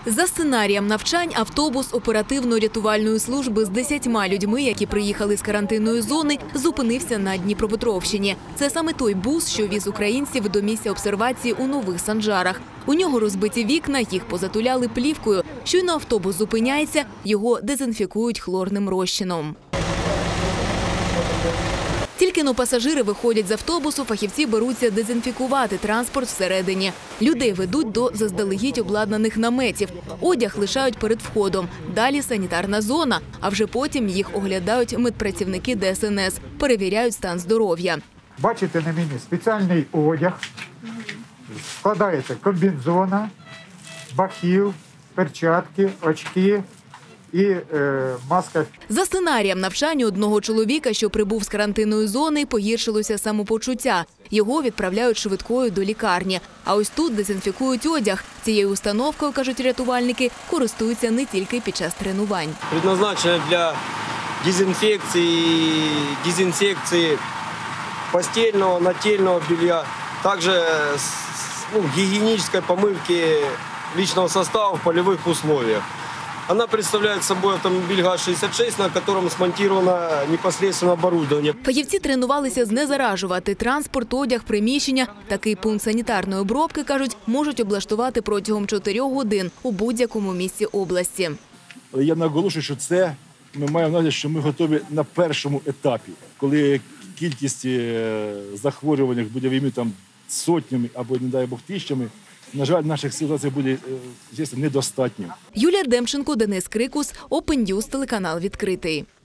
За сценарієм навчань автобус оперативно-рятувальної служби з 10 людьми, які приїхали з карантинної зони, зупинився на Дніпропетровщині. Це саме той бус, що віз українців до місця обсервації у Нових Санжарах. У нього розбиті вікна, їх позатуляли плівкою. Щойно автобус зупиняється, його дезінфікують хлорним розчином. Тільки-но пасажири виходять з автобусу, фахівці беруться дезінфікувати транспорт всередині. Людей ведуть до заздалегідь обладнаних наметів. Одяг лишають перед входом. Далі санітарна зона, а вже потім їх оглядають медпрацівники ДСНС, перевіряють стан здоров'я. Бачите на мені спеціальний одяг, складається комбінзона, бахіл, перчатки, очки і маска. За сценарієм навчання одного чоловіка, що прибув з карантинної зони, погіршилося самопочуття. Його відправляють швидкою до лікарні. А ось тут дезінфікують одяг. Цією установкою, кажуть рятувальники, користуються не тільки під час тренувань. Предназначена для дезінфекції постільного, нательного белья, також гигиенической помывки личного состава в полевых условиях. Она представляет собой автомобиль ГАЗ-66, на котором смонтировано непосредственно оборудование. Фахівці тренувалися знезаражувати транспорт, одяг, приміщення. Такий пункт санітарної обробки, кажуть, можуть облаштувати протягом 4 годин у будь-якому місці області. Я наголошую, що це ми маємо на увазі, що ми готові на першому етапі, коли кількість захворювань буде війми там сотнями або, не дай Бог, тисячами. На жаль, наших сил це буде недостатньо. Юлія Демченко, Денис Крикус, Open News, телеканал «Відкритий».